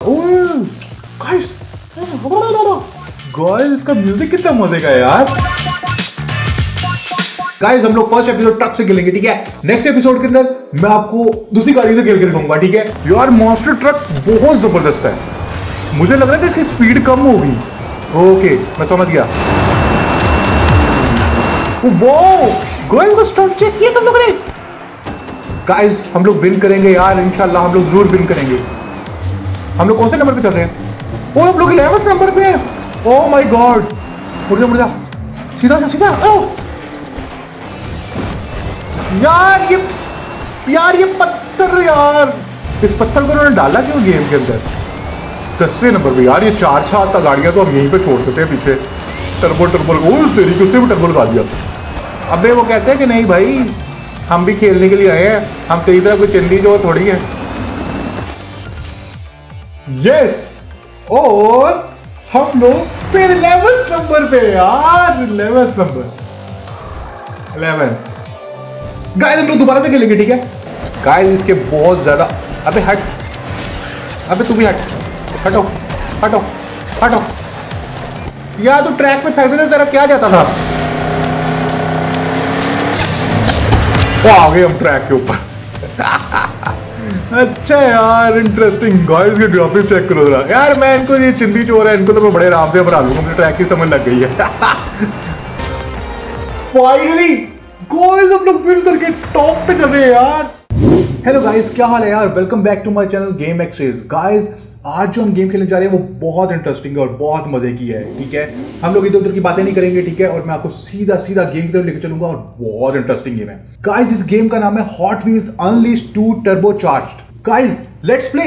Guys इसका music कितना मजे का है यार। गाइस हम लोग फर्स्ट एपिसोड ट्रक से खेलेंगे, ठीक है। नेक्स्ट एपिसोड के अंदर मैं आपको दूसरी गाड़ी से खेल के दिखाऊंगा, ठीक है। यार मॉन्स्टर ट्रक बहुत जबरदस्त है। मुझे लग रहा था इसकी स्पीड कम होगी। ओके मैं समझ गया। वाओ गाइस का स्टार्ट चेक किया तुम लोगों ने। गाइस हम लोग विन करेंगे यार, इंशाल्लाह हम लोग जरूर विन करेंगे। हम लोग कौन से नंबर पे चल रहे हैं? ओ हम लोग 11th नंबर पे हैं। ओह माय गॉड, मुड़ जा सीधा जा सीधा। ओह यार ये पत्थर, यार इस पत्थर को उन्होंने डाला क्यों गेम के अंदर? 10वें नंबर पे यार, ये 4-7 गाड़ियां तो हम यहीं पे छोड़ सकते हैं पीछे। टर्बो तेरी किससे भी टर्बो लगा दिया। अबे वो कहते हैं कि नहीं भाई हम भी खेलने के लिए आए हैं, हम तेरी तरह कोई चंदी जो थोड़ी है। यस और हम लोग फिर 11th नंबर पे यार, 11th नंबर 11th। गाइस हम लोग दोबारा से खेलेंगे, ठीक है। गाइस इसके बहुत ज्यादा, अबे हट, अबे तू भी हट, हटो हटो हटो यार, तू ट्रैक पे फेंक देता तेरा क्या जाता था। आ गए हम ट्रैक के ऊपर। अच्छा यार इंटरेस्टिंग। गाइस के ग्राफिक्स चेक करो जरा यार। मैं इनको, ये चिंदी चोर है, इनको तो मैं बड़े आराम से बना लूंगा, मुझे ट्रैक की समझ लग गई है। फाइनली गाइस हम लोग विन करके टॉप पे चल रहे हैं यार। हेलो गाइस, क्या हाल है यार? Welcome back to my channel game access. Guys आज जो हम गेम खेलने जा रहे हैं वो बहुत इंटरेस्टिंग है और बहुत मजे की है, ठीक है। हम लोग इधर उधर की बातें नहीं करेंगे, ठीक है, और मैं आपको सीधा सीधा गेम की तरफ लेकर चलूंगा और बहुत इंटरेस्टिंग गेम है। गाइस इस गेम का नाम है hot wheels unleashed 2 turbocharged. Guys let's play.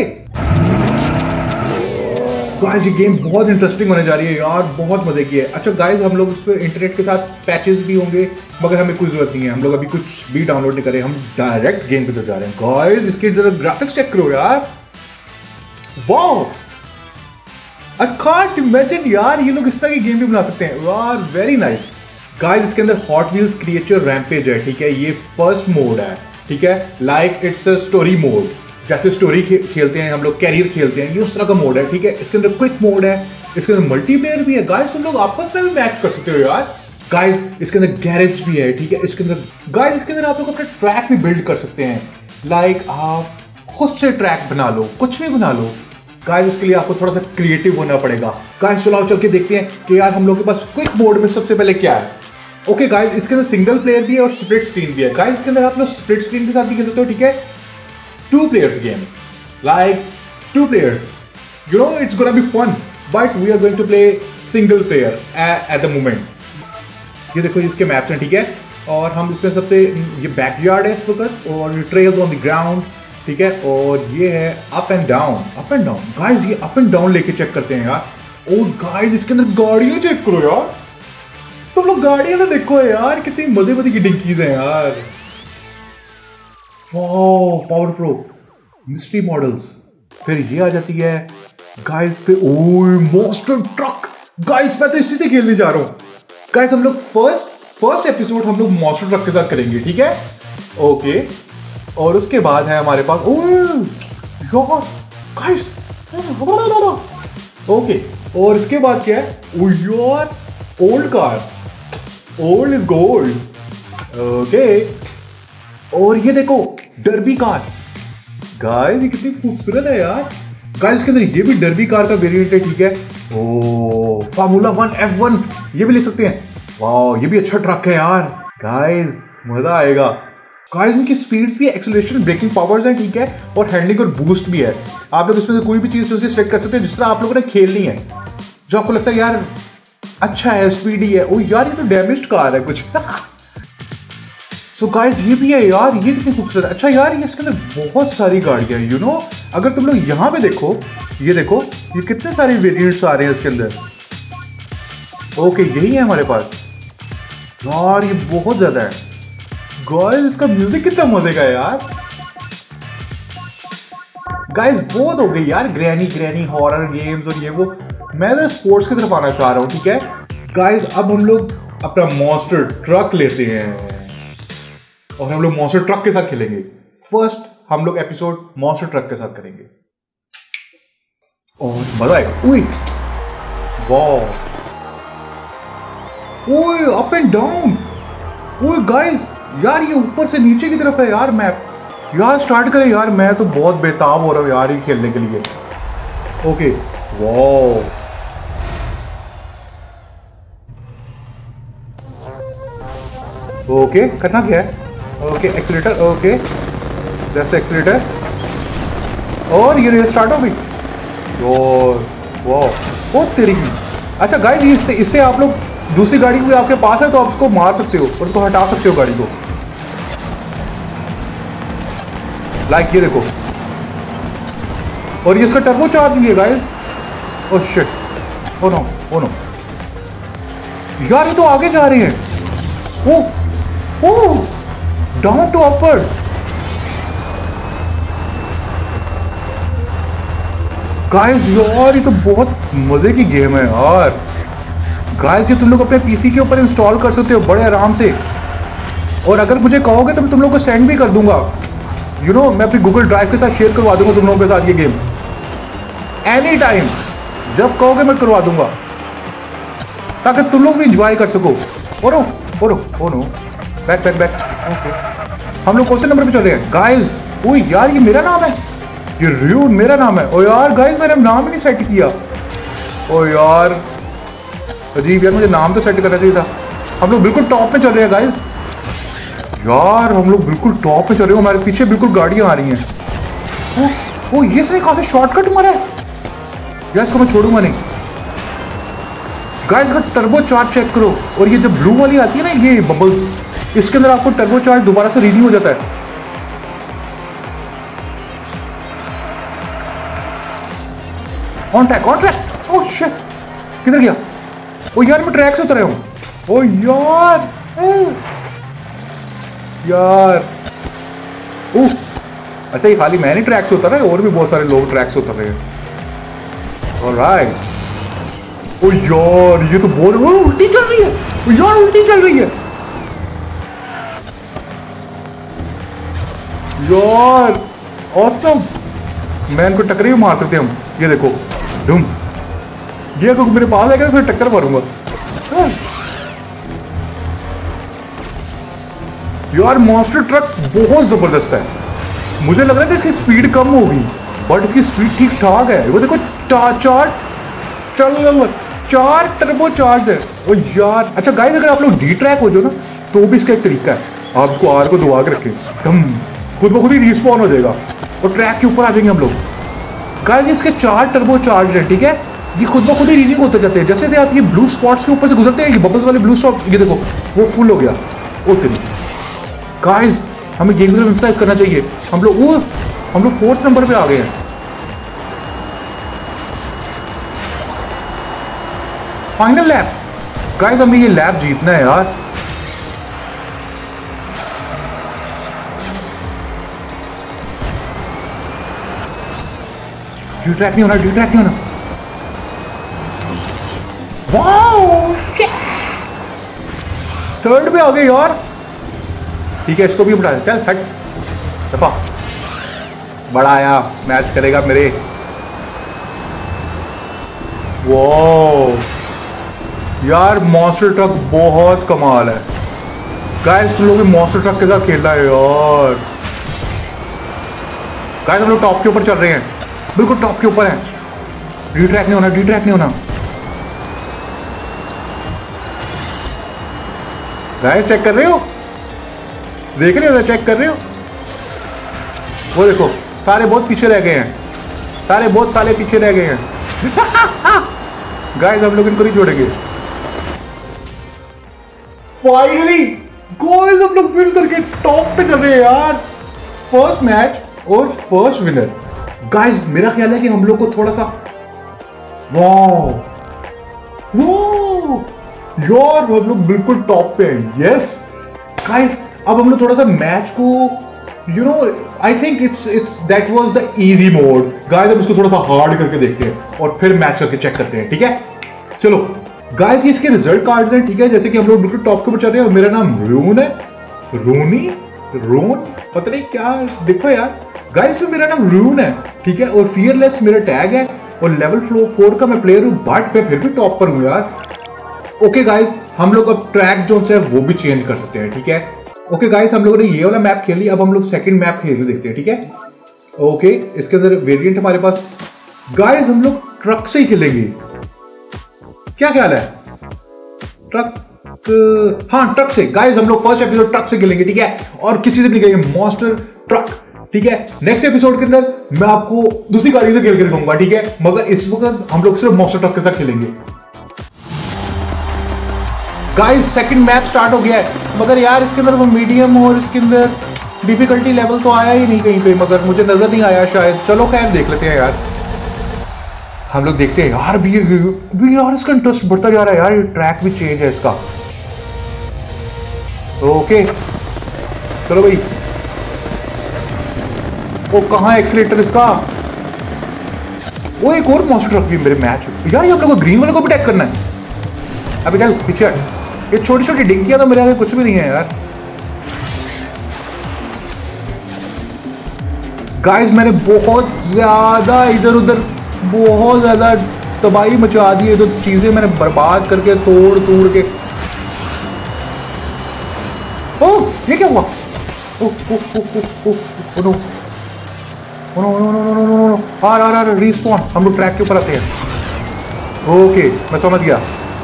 Guys ये गेम बहुत इंटरेस्टिंग होने जा रही है यार, बहुत मजे की है। अच्छा गाइस हम लोग उसमें इंटरनेट के साथ पैचेस भी होंगे, मगर हमें कोई जरूरत नहीं है। हम लोग अभी कुछ भी डाउनलोड नहीं करें, हम डायरेक्ट गेम की तरफ जा रहे हैं। गाइस इसके ग्राफिक्स चेक करो यार, वाओ आई कांट इमेजिन यार, ये लोग इस तरह की गेम भी बना सकते हैं यार, वेरी नाइस। गाइस इसके अंदर हॉट व्हील्स क्रिएचर रैम्पेज है, ठीक है। ये फर्स्ट मोड है, ठीक है, like it's a story mode. जैसे स्टोरी खेलते हैं हम लोग, कैरियर खेलते हैं, ये उस तरह का मोड है, ठीक है। इसके अंदर क्विक मोड है, इसके अंदर मल्टीप्लेयर भी है। गाइस तुम लोग आपस में भी मैच कर सकते हो यार। गाइस इसके अंदर गैरेज भी है, ठीक है। इसके अंदर गाइस इसके अंदर आप लोग अपना ट्रैक भी बिल्ड कर सकते हैं, लाइक आप खुद से ट्रैक बना लो, कुछ भी बना लो। गाइस इसके लिए आपको थोड़ा सा क्रिएटिव होना पड़ेगा। गाइस चलो चल के देखते हैं कि यार हम लोग के पास क्विक मोड में सबसे पहले क्या है। ओके गाइस इसके अंदर सिंगल प्लेयर भी है और स्प्लिट स्क्रीन भी है। गाइस इसके अंदर आप लोग स्प्लिट स्क्रीन के साथ भी खेल सकते हो, ठीक है। 2 players game, like 2 players, you know it's gonna be fun, but we are going to play single player at the moment। ये देखो इसके मैप्स हैं, ठीक है, और हम इसमें सबसे ये बैकयार्ड है इस वक्त, और ट्रेल्स ऑन द ग्राउंड, ठीक है, और ये है up and down. Up and down guys, ये अप एंड डाउन लेके चेक करते हैं यार। और गाइस इसके अंदर गाड़ियां चेक करो यार, तुम लोग गाड़ियां ना देखो यार, कितनी मजे की डिंकीज हैं यार। Wow power pro mystery models. फिर ये आ जाती है गाइस पे, ओए मॉन्स्टर ट्रक। गाइस मैं तो इसी से खेलने जा रहा हूं। गाइस हम लोग फर्स्ट एपिसोड हम लोग मॉन्स्टर ट्रक के साथ करेंगे, ठीक है। ओके और उसके बाद है हमारे पास, यार गाइस ओके, और इसके बाद क्या है? ओ यार old car, old is gold. Okay और ये देखो डर्बी कार। गाइस ये कितनी खूबसूरत है यार। गाइस इसके अंदर ये भी डर्बी कार का वेरिएंट है, ठीक है। ओ फार्मूला 1 F1 ये भी ले सकते हैं। वाओ ये भी अच्छा ट्रक है यार। गाइस मजा आएगा। गाइस इनकी स्पीड्स भी, एक्सेलरेशन, ब्रेकिंग पावर्स हैं, ठीक है, और हैंडलिंग और बूस्ट भी है। आप लोग इसमें से कोई भी चीज सिलेक्ट कर सकते हैं जिस तरह आप लोगों ने खेलनी है, जो आपको लगता है यार अच्छा है, स्पीडी है। ओ यार ये तो डैमेज्ड कार है कुछ। सो गाइस ये भी है यार, ये कितनी खूबसूरत। अच्छा यार ये इसके अंदर बहुत सारी गाड़ियां हैं, यू नो। अगर तुम लोग यहाँ पे देखो, ये देखो ये कितने सारे वेरिएंट्स आ रहे हैं इसके अंदर। ओके यही है हमारे पास यार, ये बहुत ज्यादा है। गाइस इसका म्यूजिक कितना मजे का है यार। गाइस बहुत हो गई यार ग्रैनी हॉरर गेम्स और ये वो। मैं तो स्पोर्ट्स की तरफ आना चाह रहा हूँ, ठीक है। गाइस अब हम लोग अपना मॉन्स्टर ट्रक लेते हैं और हम लोग मॉन्स्टर ट्रक के साथ खेलेंगे। फर्स्ट हम लोग एपिसोड मॉन्स्टर ट्रक के साथ करेंगे। और मजा आएगा। उई वाह, ओए अप एंड डाउन। ओए गाइस यार ये ऊपर से नीचे की तरफ है यार मैप। यार स्टार्ट करें यार, मैं तो बहुत बेताब हो रहा हूँ यार ये खेलने के लिए। ओके वाह, ओके करना क्या है? Okay accelerator, okay just accelerator, और ये रेस स्टार्ट हो गई। और वाह, ओ तेरी की। अच्छा गाइस इससे आप लोग दूसरी गाड़ी भी आपके पास है तो आप उसको मार सकते हो और उसको हटा सकते हो गाड़ी को। लाइक ये देखो, और ये इसका टर्बो चार्ज भी है guys. Oh shit, oh no, oh no यार ये तो आगे जा रही है। Oh down to upper. Guys यार ये तो बहुत मजे की गेम है यार। गाइस ये तुम लोग अपने पीसी के ऊपर इंस्टॉल कर सकते हो बड़े आराम से, और अगर मुझे कहोगे तो मैं तुम लोग को सेंड भी कर दूंगा। यू नो मैं अपनी गूगल ड्राइव के साथ शेयर करवा दूंगा तुम लोगों के साथ ये गेम। एनी टाइम जब कहोगे मैं करवा दूंगा, ताकि तुम लोग भी इंजॉय कर सको। Oh no oh no oh no, back back back. Okay हम लोग कौन से नंबर पे चल रहे हैं गाइस? ओ यार ये मेरा नाम है, ये र्यून मेरा नाम है। ओ यार गाइस मैंने नाम ही नहीं सेट किया। ओ यार अजीब यार, मुझे नाम तो सेट करना चाहिए था। हम लोग बिल्कुल टॉप में चल रहे हैं गाइस। यार हम लोग बिल्कुल टॉप में चल रहे हो, हमारे पीछे बिल्कुल गाड़ियां आ रही हैं। ओ ये सही कहां से शॉर्टकट मारा है यार, इसको मैं छोड़ूंगा नहीं। गाइस का टर्बो चार्ज चेक करो, और ये जब ब्लू वाली आती है ना ये बबल्स, इसके अंदर आपको टर्बो चार्ज दोबारा से रिन्यू हो जाता है। On track on track. Oh shit, किधर गया? ओ यार मैं ट्रैक से उतर रहा हूं। ओ यार यार ओह अच्छा, ये खाली मैं नहीं ट्रैक से उतर रहा है, और भी बहुत सारे लोग ट्रैक से उतर रहे हैं। ऑलराइट। ओ यार ये तो बहुत उल्टी चल रही है। ओ यार उल्टी चल रही है यार, ऑसम। मैं इनको टक्कर भी मार सकते हैं हम। ये देखो धूम, ये अगर मेरे पास आएगा तो फिर टक्कर मारूंगा। यार मॉन्स्टर ट्रक बहुत जबरदस्त है। मुझे लग रहा था इसकी स्पीड कम होगी, बट इसकी स्पीड ठीक ठाक है। वो देखो चार टर्बो चार्ज है। ओ यार अच्छा गाइस, अगर आप लोग डी ट्रैक हो जाओ ना तो भी इसका एक तरीका है, आप इसको आर को दबा के रखें, एकदम खुद ब खुद ही रिस्पॉन हो जाएगा और ट्रैक के ऊपर आ जाएंगे हम लोग। गाइस इसके 4 टर्बो चार्ज है, ठीक है, ये खुद ब खुद ही रीडिंग होते जाते हैं। जैसे से आप ये ब्लू स्पॉट्स के ऊपर से गुजरते हैं, ये बबल्स वाले ब्लू स्पॉट, ये देखो वो फुल हो गया। ओ तेरी गाइस, हमें गेम में एक्सरसाइज करना चाहिए। हम लोग 4th नंबर पे आ गए हैं। फाइनल लैप गाइस, हमें ये लैप जीतना है यार। डी ट्रैक नहीं होना, डी ट्रैक नहीं होना। वाओ 3rd पे आ गए यार। ठीक है इसको भी उठा, चल हट दफा। बड़ा आया, मैच करेगा मेरे। वो यार मॉन्स्टर ट्रक बहुत कमाल है गाइस, तुम लोग भी मॉन्स्टर ट्रक के साथ खेलना है यार। गाइस हम लोग टॉप के ऊपर चल रहे हैं, बिल्कुल टॉप के ऊपर है। डी ट्रैक नहीं होना, डी ट्रैक नहीं होना। गाइस चेक कर रहे हो, देख रहे हो, चेक कर रहे हो। वो देखो सारे बहुत पीछे रह गए हैं, सारे बहुत साले पीछे रह गए हैं। गाइस हम लोग इनको नहीं छोड़ेंगे। फाइनली गाइस हम लोग विन करके टॉप पे चल रहे हैं यार। फर्स्ट मैच और फर्स्ट विनर। गाइस मेरा ख्याल है कि हम लोग को थोड़ा सा वाओ यार, हम लोग बिल्कुल टॉप पे हैं। यस गाइस, अब हम लोग थोड़ा सा मैच को you know I think it's that was the easy mode. Guys हम इसको थोड़ा सा हार्ड करके देखते हैं और फिर मैच करके चेक करते हैं, ठीक है। चलो गाइस ये इसके रिजल्ट कार्ड्स हैं, ठीक है। जैसे कि हम लोग बिल्कुल टॉप के ऊपर चल रहे हैं। मेरा नाम रून है, रोन पता नहीं क्या, देखो यार गाइस मेरा नाम रून है, ठीक है। और फियरलेस मेरा टैग है। और लेवल 4 का मैं प्लेयर हूँ, बट मैं फिर भी टॉप पर हूँ यार। ओके गाइस, हम लोग अब ट्रैक जोन है वो भी चेंज कर सकते हैं, ठीक है। ओके गाइस, हम लोगों ने ये वाला मैप खेल लिया, अब हम लोग सेकंड मैप खेलने देखते हैं, ठीक है। ओके, इसके अंदर वेरिएंट हमारे पास। गाइस हम लोग ट्रक से ही खेलेंगे, क्या ख्याल है? ट्रक, हाँ ट्रक से। गाइस हम लोग फर्स्ट एपिसोड ट्रक से खेलेंगे, ठीक है, और किसी से भी नहीं खेलेंगे, मॉन्स्टर ट्रक, ठीक है। नेक्स्ट एपिसोड के अंदर मैं आपको दूसरी गाड़ी से खेल के दिखाऊंगा, ठीक है, मगर इस वक्त हम लोग सिर्फ मॉन्स्टर ट्रक के साथ खेलेंगे। गाइस सेकंड मैप स्टार्ट हो गया है, मगर यार इसके अंदर वो मीडियम और इसके अंदर डिफिकल्टी लेवल तो आया ही नहीं कहीं पे, मगर मुझे नजर नहीं आया शायद। चलो खैर देख लेते हैं यार, हम लोग देखते हैं यार। भी यार इसका इंटरेस्ट बढ़ता जा रहा है यार, ये ट्रैक भी चेंज है इसका। ओके चलो भाई। वो कहाँ है एक्सीलेटर इसका? वो एक और मॉन्स्टर ट्रक भी मेरे मैच यार, ये आप लोगों को ग्रीन वाले को भी टैग करना है। अभी चल पीछे, ये छोटी छोटी डिंकियां तो मेरे आगे कुछ भी नहीं है यार। गाइस मैंने बहुत ज्यादा इधर उधर बहुत ज्यादा तबाही मचा दी है, तो चीजें मैंने बर्बाद करके तोड़ के। ओह ये क्या हुआ? No are respawn. हम लोग ट्रैक के ऊपर आते हैं। ओके मैं समझ गया।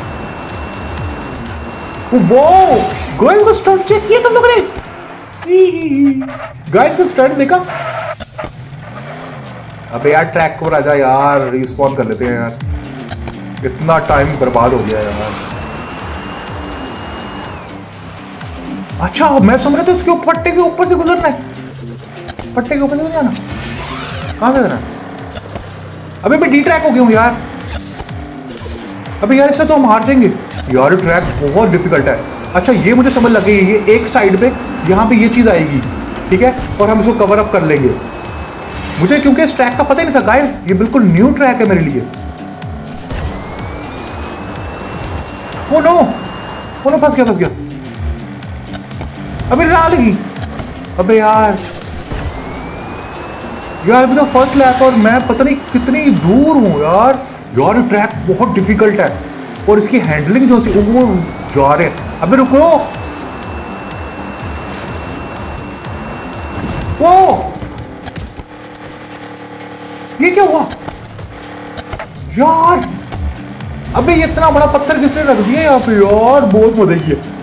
वाओ गाइस का स्टंट चेक किया तुम लोगों ने? गाइस का स्टंट देखा? अबे यार ट्रैक को आजा यार, रिस्पॉन कर लेते हैं यार, इतना टाइम बर्बाद हो गया यार। अच्छा मैं समझ रहा था उसके पट्टे के ऊपर से गुजरना है, पट्टे के ऊपर से जाना। कहां से जाना? अबे मैं डी ट्रैक हो गया हूं यार। अबे यार इससे तो हम हार जाएंगे यार, ट्रैक बहुत डिफिकल्ट है। अच्छा ये मुझे समझ लग गई, ये एक साइड पे यहाँ पे ये चीज आएगी, ठीक है, और हम इसको कवर अप कर लेंगे। मुझे क्योंकि इस ट्रैक का पता ही नहीं था गाइस, ये बिल्कुल न्यू ट्रैक है मेरे लिए। ओ नो फंस गया। अबे राह लगी। अबे यार अभी तो फर्स्ट लैप और मैं पता नहीं कितनी दूर हूं यार। ये ट्रैक बहुत डिफिकल्ट है और इसकी हैंडलिंग जो सी वो जा रहे हैं। अबे रुको, वो ये क्या हुआ यार? अबे ये इतना बड़ा पत्थर किसने रख दिया यहाँ पे यार? बहुत मजे की है।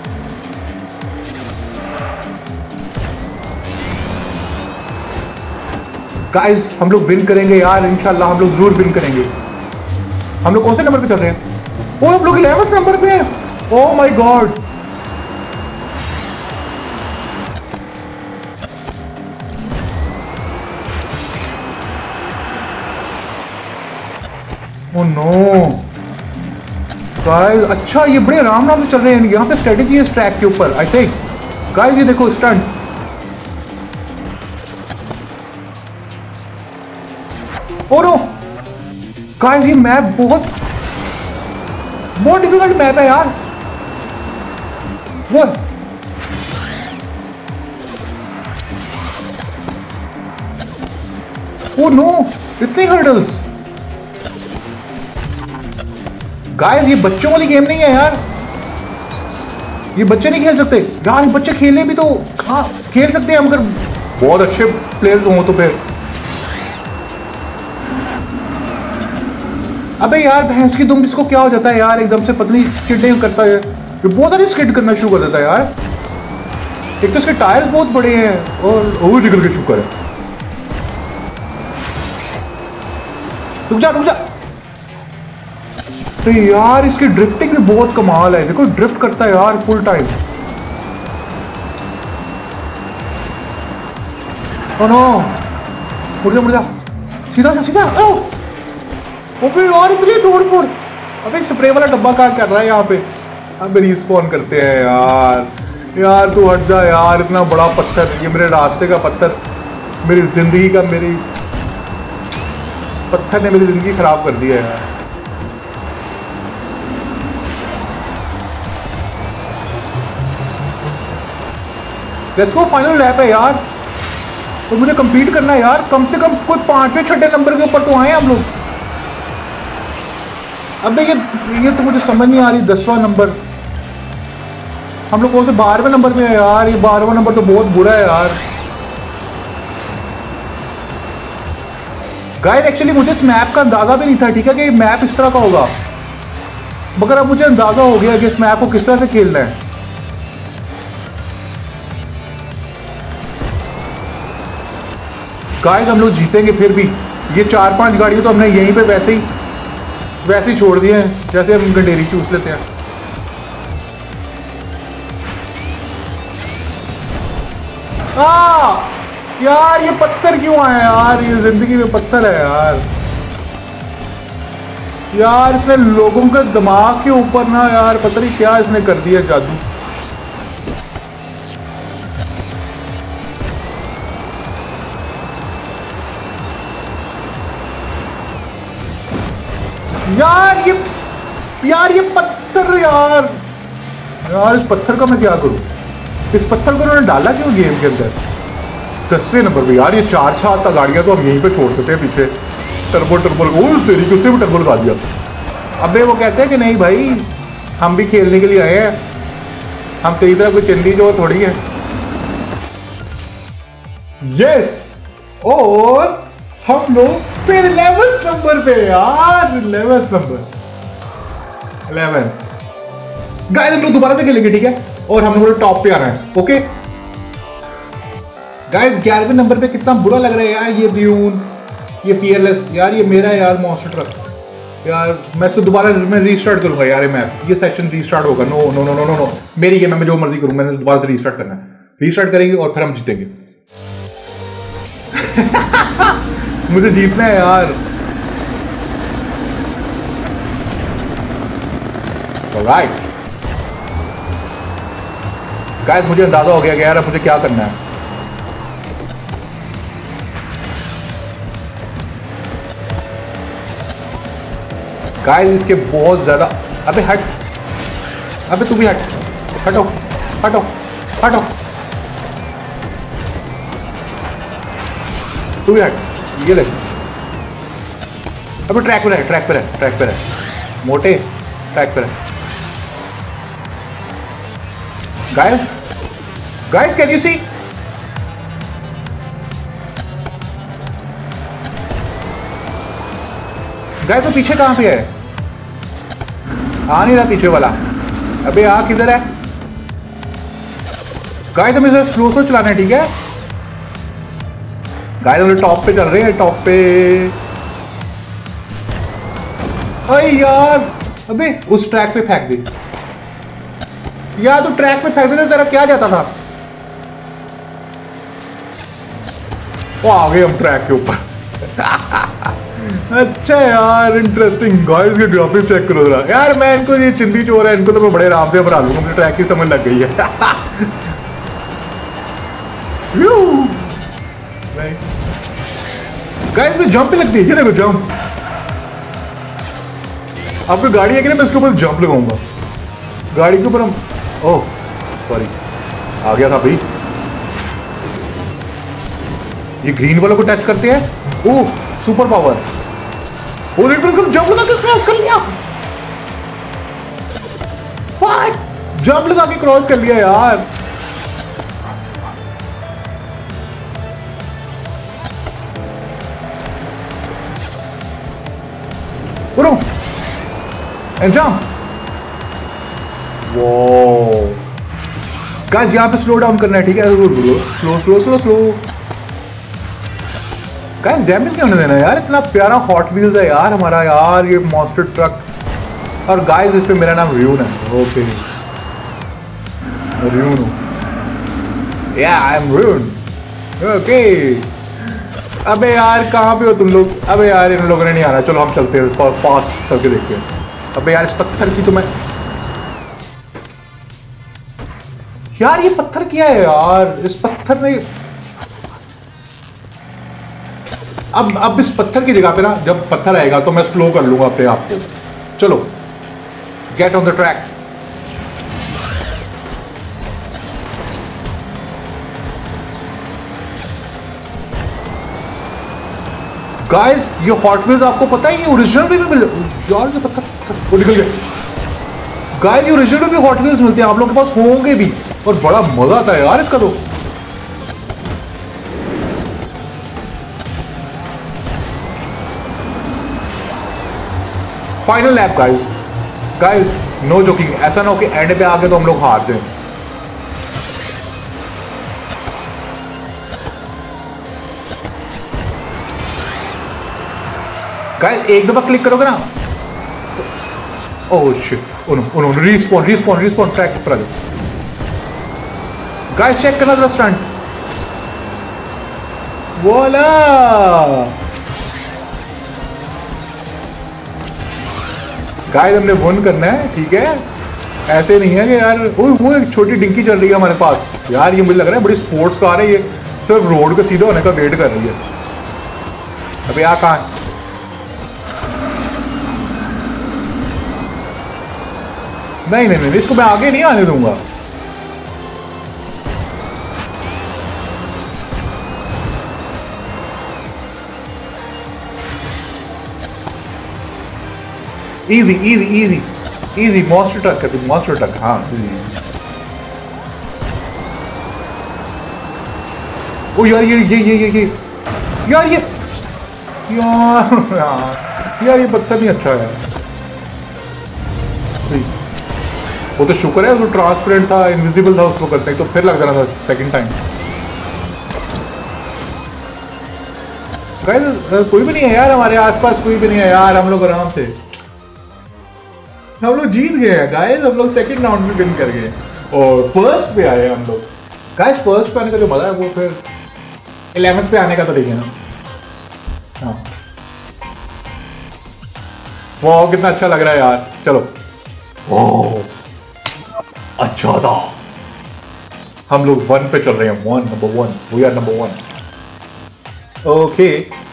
गाइस हम लोग विन करेंगे यार, इंशाल्लाह हम लोग जरूर विन करेंगे। हम लोग कौन से नंबर पे चल रहे हैं? ओ हम लोग 11वें नंबर पे हैं। Oh my god. Oh no guys, अच्छा ये बड़े आराम से चल रहे हैं। यहाँ पे स्ट्रेटेजी है इस ट्रैक के ऊपर आई थिंक। गाइस ये देखो स्टंट। ओह नो गाइस, ये मैप बहुत डिफिकल्ट मैप है यार। वो ओह नो, इतने हर्डल्स। गाइस ये बच्चों वाली गेम नहीं है यार, ये बच्चे नहीं खेल सकते यार। ये बच्चे खेले भी तो हाँ खेल सकते हैं मगर बहुत अच्छे प्लेयर्स हो तो फिर। अबे यार भैंस की दुम, इसको क्या हो जाता है यार? एकदम से पतली स्किड करता है, ये बहुत सारी स्किड करना शुरू कर देता है यार। एक तो इसके टायर्स बहुत बड़े हैं और वो निकल के चुका है। रुक जा। तो यार इसकी ड्रिफ्टिंग भी बहुत कमाल है, देखो ड्रिफ्ट करता है यार फुल टाइम। ओह नो, मुड़ जा सीधा। अबे यार इतनी दूर पर। अबे स्प्रे वाला डब्बा क्या कर रहा है यहाँ पे? अब रिस्पॉन करते हैं यार तू हट जा यार। इतना बड़ा पत्थर, ये मेरे रास्ते का पत्थर, मेरी जिंदगी का, मेरी पत्थर ने मेरी जिंदगी खराब कर दी है यार। लेट्स गो, फाइनल लैप है यार, तो मुझे कंप्लीट करना है यार। कम से कम कोई 5वें 6ठे नंबर के ऊपर तो आए हम लोग। अबे ये तो मुझे समझ नहीं आ रही। 10वां नंबर, हम लोग कौन से 12वें नंबर पे है यार? ये 12वां नंबर तो बहुत बुरा है यार। गाइस एक्चुअली मुझे इस मैप का अंदाजा भी नहीं था, ठीक है, कि मैप इस तरह का होगा, मगर अब मुझे अंदाजा हो गया कि इस मैप को किस तरह से खेलना है। गाइस हम लोग जीतेंगे फिर भी। ये 4-5 गाड़ियां तो हमने यहीं पे वैसे ही छोड़ दिए हैं, जैसे हम गंडेरी चूस लेते हैं। यार ये पत्थर क्यों आया यार? ये जिंदगी में पत्थर है यार। यार इसने लोगों के दिमाग के ऊपर ना यार पता नहीं क्या इसने कर दिया जादू। यार ये पत्थर यार इस पत्थर का मैं क्या करूं? इस पत्थर को उन्होंने डाला क्यों गेम के अंदर? 10वें नंबर पे यार ये 4 गाड़ियां तो हम यहीं पे छोड़ सकते हैं पीछे। टर्बो तेरी को उससे भी टर्बो लगा दिया। अबे वो कहते हैं कि नहीं भाई, हम भी खेलने के लिए आए हैं, हम तेरी तरह कोई चंदी जो थोड़ी है। यस, और हम लोग फिर 11th नंबर पे यार। 11th number, 11th। गाइस हम लोग दोबारा से खेलेंगे, ठीक है, और हम लोग टॉप पे आना है। ओके गाइस 11वें नंबर पे कितना बुरा लग रहा है यार। ये ड्यून, ये फियरलेस, यार ये मेरा है यार मॉन्स्टर ट्रक। यार मैं इसको दोबारा मैं रीस्टार्ट करूंगा यार। ये मैप, ये सेशन रीस्टार्ट होगा। No no no no no no, मेरी गेम है, मैं जो मर्जी करूं, मैंने दोबारा से रीस्टार्ट करना है। रीस्टार्ट करेंगे और फिर हम जीतेंगे। मुझे जीतना है यार। ऑलराइट गाइस मुझे अंदाजा हो गया कि यार अब मुझे क्या करना है। गाइस इसके बहुत ज्यादा। अबे हट, अबे तू भी हट, हटो हटो हटो, तू भी हट। ये ले, अबे ट्रैक पे रह, ट्रैक पे रह, ट्रैक पे रह, मोटे ट्रैक पे रह। Guys can you see? Guys वो पीछे कहां पे है? आ नहीं रहा पीछे वाला। अबे आ किधर है? गाइस हमें इसे स्लो चलाना है, ठीक है। गाइस हम टॉप पे चल रहे हैं, टॉप पे। अरे यार, अबे उस ट्रैक पे फेंक दे यार, तो ट्रैक पे फेंक दे, तेरा क्या जाता था? वो आ गए हम ट्रैक के ऊपर। अच्छा यार, इंटरेस्टिंग। गाइस के ग्राफिक्स चेक करो जरा यार। मैं इनको, ये चिंदी चोर है, इनको तो मैं बड़े आराम से हरा लूंगा, मुझे ट्रैक की समझ लग गई है। गाइस में जंप पे लगती है, ये देखो जंप। आपको गाड़ी है कि मैं इसके ऊपर जंप लगाऊंगा, गाड़ी के ऊपर हम। ओह सॉरी, आ गया था भाई। ये ग्रीन वालों को टच करते हैं। Oh super power. और एक बार जंप लगा के क्रॉस कर लिया। व्हाट? जंप लगा के क्रॉस कर लिया यार। उड़ो एंड जंप। वो गाइस यहां पे स्लो डाउन करना है, ठीक है। Slow slow slow slow. Guys damage क्यों नहीं देना यार? इतना प्यारा हॉट व्हील्स है यार हमारा यार, ये मॉन्स्टर ट्रक। और गाइस इस पे मेरा नाम रियून है। ओके रियून, या आई एम रियून। ओके अबे यार कहाँ पे हो तुम लोग? अबे यार इन लोगों ने नहीं आना, चलो हम चलते हैं, पास करके देखते हैं। अबे यार इस पत्थर की तो मैं, यार ये पत्थर क्या है यार? इस पत्थर में अब इस पत्थर की जगह पे ना, जब पत्थर आएगा तो मैं स्लो कर लूंगा अपने आप को। चलो get on the track. Guys ये हॉट व्हील्स आपको पता है ये ओरिजिनल में भी मिल यार ये पत्थर वो निकल गया। गाइस ये ओरिजिनल में भी हॉट व्हील्स मिलते हैं, आप लोगों के पास होंगे भी और बड़ा मजा आता है यार इसका। तो final lap guys no joking, ऐसा ना हो कि एंड पे आके तो हम लोग हार जाएं। गाइस एक दफा क्लिक करोगे ना, ओह शिट, उन्होंने रिस्पॉन ट्रैक पर आ जाओ। गाइस चेक करना जरा स्टंट, वोला गाइस हमने वन करना है, ठीक है। ऐसे नहीं है कि यार वो एक छोटी डिंकी चल रही है हमारे पास यार, ये मुझे लग रहा है बड़ी स्पोर्ट्स कार है, ये सिर्फ रोड पे सीधा होने का वेट कर रही है। अबे यहाँ कहाँ है? नहीं, इसको मैं आगे नहीं आने दूंगा। इजी मॉन्स्टर ट्रक कर, मॉन्स्टर ट्रक, हाँ इजी। ओ यार ये यार ये पत्थर नहीं अच्छा है। वो तो शुक्र है वो ट्रांसपेरेंट था, इनविजिबल था, उसको करते तो फिर लग जाना था सेकंड टाइम। गाइस कोई भी नहीं है यार, हमारे आसपास कोई भी नहीं है यार, हम लोग आराम से हम लोग जीत गए हैं गाइस, हम लोग सेकंड राउंड में विन कर गए और फर्स्ट पे आए हम लोग। गाइस फर्स्ट पे आने का जो मजा है वो फिर 11th पे आने का तो ठीक है ना। हाँ वो कितना अच्छा लग रहा है यार। चलो ओह अच्छा था, हम लोग 1 पे चल रहे हैं, number 1, we are number 1। Okay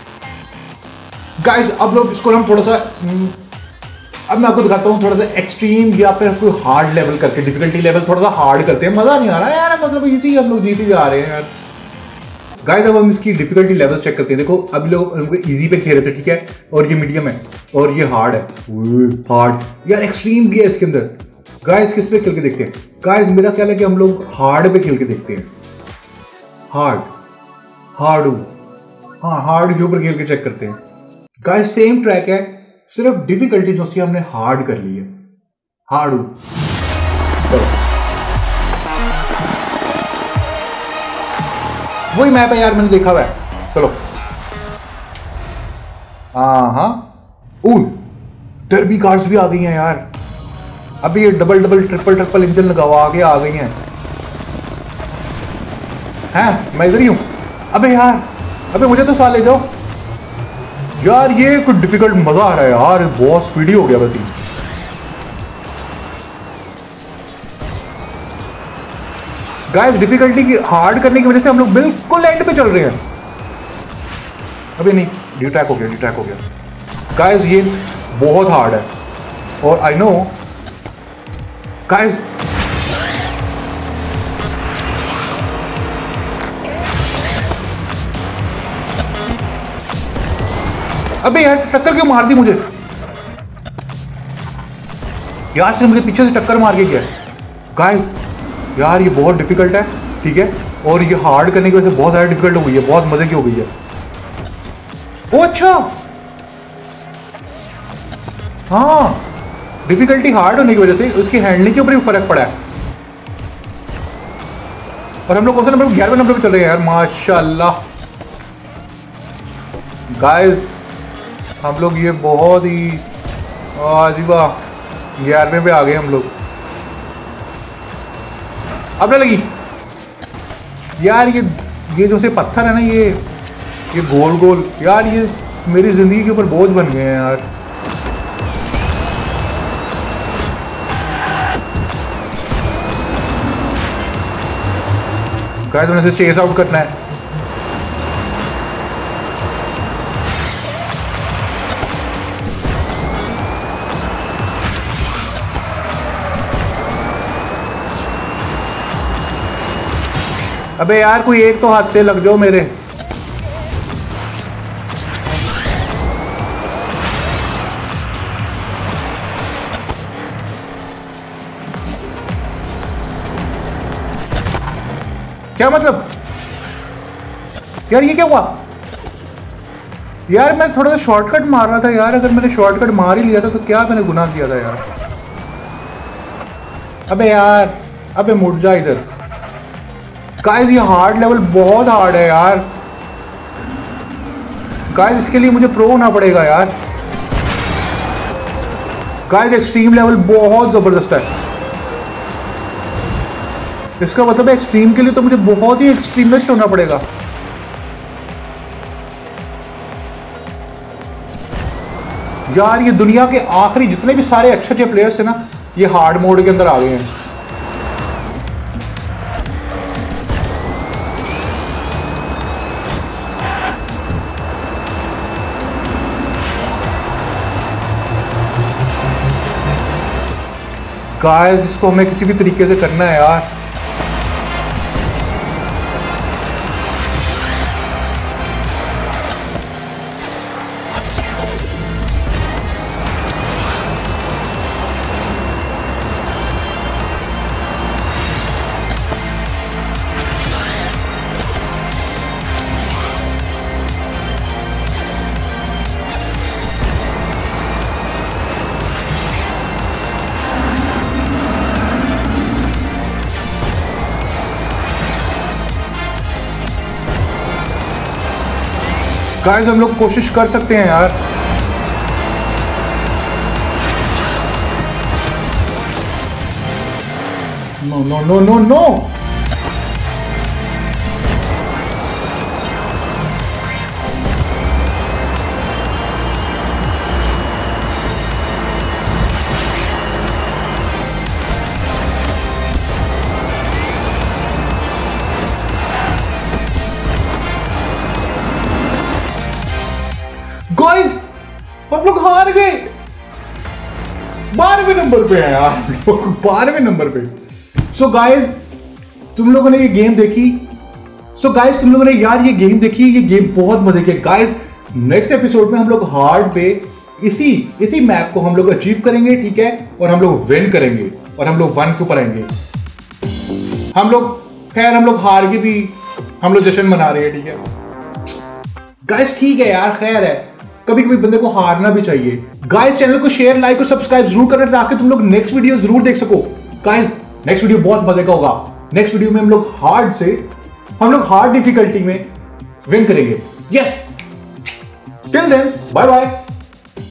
guys अब लोग इसको हम थोड़ा सा अब मैं आपको दिखाता हूँ थोड़ा सा एक्सट्रीम या फिर कोई हार्ड लेवल करके, डिफिकल्टी लेवल थोड़ा सा हार्ड करते हैं। मजा नहीं आ रहा यार, मतलब इजी हम लोग जीत ही जा रहे हैं यार। गाइस अब हम इसकी डिफिकल्टी लेवल्स चेक करते हैं। देखो अभी लोग इजी पे खेल रहे थे, ठीक है, और ये मीडियम है और ये हार्ड है। हार्ड यार एक्सट्रीम भी है इसके अंदर। गाइस किस पे खेल के देखते हैं? गाइस मेरा ख्याल है कि हम लोग हार्ड पे खेल के देखते हैं। हार्ड हाँ हार्ड के ऊपर खेल के चेक करते हैं। गाइस सेम ट्रैक है, सिर्फ डिफिकल्टी जो सी हमने हार्ड कर ली है। हार्ड चलो वही मैप है यार, मैंने देखा हुआ है। चलो हाँ टर्बी कार्स भी आ गई हैं यार। अभी ये डबल ट्रिपल इंजन लगा हुआ आगे आ गई हैं। हैं मैं इधर ही हूं। अबे यार अबे मुझे तो साथ ले जाओ यार, ये कुछ डिफिकल्ट मजा आ रहा है यार, बहुत स्पीडी हो गया बस ही। गाइस डिफिकल्टी की हार्ड करने की वजह से हम लोग बिल्कुल एंड पे चल रहे हैं। अबे नहीं, डिट्रैक हो गया। गाइस ये बहुत हार्ड है और आई नो गाइस अबे यार टक्कर क्यों मार दी मुझे यार, से मुझे पीछे से टक्कर मार के गया। गाइस यार ये बहुत डिफिकल्ट है, ठीक है, और ये हार्ड करने की वजह से बहुत ज़्यादा डिफिकल्ट हो गई है, बहुत मजे की हो गई है। ओ अच्छा हाँ डिफिकल्टी हार्ड होने की वजह से उसकी हैंडलिंग के ऊपर भी फर्क पड़ा है। और हम लोग कौन सा नंबर 11वें नंबर पे चल रहे हैं यार, माशाल्लाह। गाइस हम लोग ये बहुत ही अजीबा 11वें पे आ गए हम लोग। अब ना लगी यार, ये जो से पत्थर है ना, ये गोल यार, ये मेरी जिंदगी के ऊपर बोझ बन गए हैं यार। गाइस उन्हें से चेस आउट करना है। अबे यार कोई एक तो हाथ से लग जाओ मेरे। क्या मतलब यार, ये क्या हुआ यार? मैं थोड़ा सा शॉर्टकट मार रहा था यार। अगर मैंने शॉर्टकट मार ही लिया था तो क्या मैंने गुनाह किया था यार? अबे यार, अबे मुड़ जा इधर। गाइस ये हार्ड लेवल बहुत हार्ड है यार। गाइस इसके लिए मुझे प्रो होना पड़ेगा यार। गाइस एक्सट्रीम लेवल बहुत जबरदस्त है। इसका मतलब है एक्सट्रीम के लिए तो मुझे बहुत ही एक्सट्रीमिस्ट होना पड़ेगा। यार ये दुनिया के आखिरी जितने भी सारे अच्छे अच्छे प्लेयर्स थे ना, ये हार्ड मोड के अंदर आ गए हैं। गाइस इसको हमें किसी भी तरीके से करना है यार। गाइस हम लोग कोशिश कर सकते हैं यार। No no no no no. Guys हम लोग हार गए। 12वें नंबर पे हैं यार, 12वें नंबर पे। सो गाइस तुम लोगों ने ये गेम देखी। तुम लोगों ने यार ये गेम देखी। ये गेम बहुत मजे की। गाइस नेक्स्ट एपिसोड में हम लोग हार्ड पे इसी मैप को हम लोग अचीव करेंगे, ठीक है? और हम लोग विन करेंगे और हम लोग 1 के ऊपर आएंगे। हम लोग हार के भी हम लोग जश्न मना रहे हैं, ठीक है गाइस? ठीक है यार, खैर है, कभी कभी बंदे को हारना भी चाहिए। गाइस चैनल को शेयर, लाइक और सब्सक्राइब जरूर करना ताकि तुम लोग नेक्स्ट वीडियो जरूर देख सको। गाइस नेक्स्ट वीडियो बहुत मजे का होगा। नेक्स्ट वीडियो में हम लोग हार्ड डिफिकल्टी में विन करेंगे। Yes, till then bye bye.